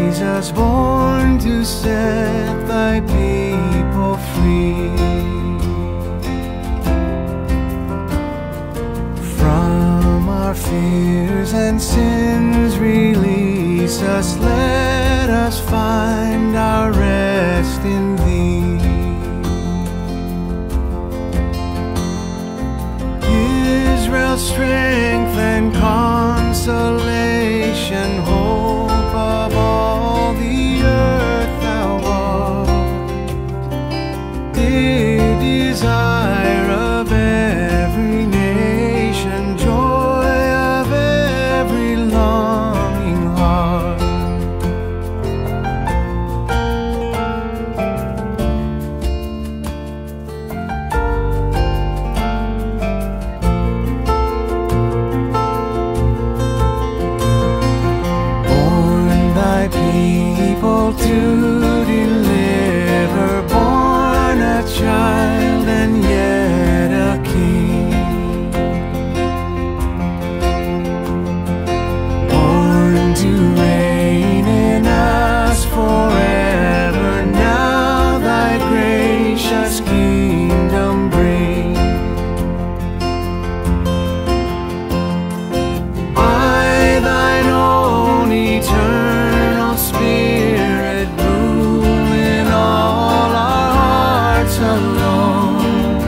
Jesus, born to set thy people free. From our fears and sins release us, let us find our rest in thee. Israel's strength and consolation, hope of all the earth thou art, the desire of every nation, joy of every longing heart. People to deliver, born a child and yet a king, born to reign in us forever. Now thy gracious kingdom bring. By thine own eternal Spirit, rule in all our hearts alone.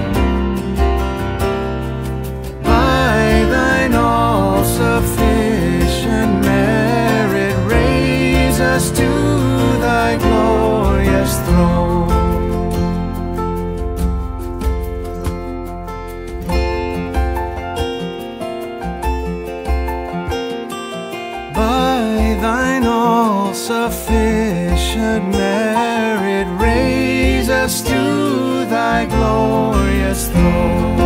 By thine all-sufficient merit, raise us to thy glorious throne. By thine all-sufficient merit, raise us to thy glorious throne.